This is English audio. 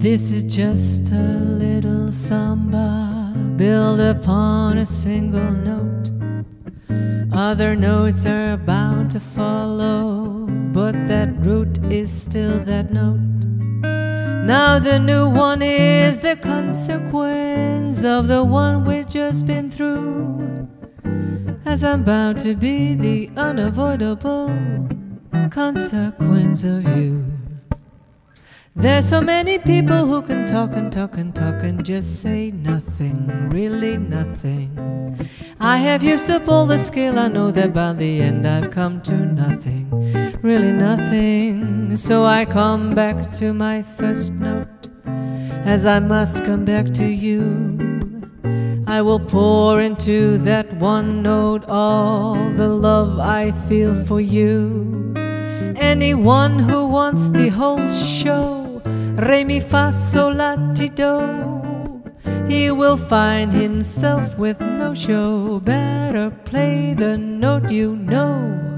This is just a little samba built upon a single note. Other notes are bound to follow, but that root is still that note. Now the new one is the consequence of the one we've just been through, as I'm bound to be the unavoidable consequence of you. There's so many people who can talk and talk and talk and just say nothing, really nothing. I have used up all the skill, I know that by the end I've come to nothing, really nothing. So I come back to my first note, as I must come back to you. I will pour into that one note all the love I feel for you. Anyone who wants the whole show, re mi fa sol la ti do, he will find himself with no show. Better play the note you know.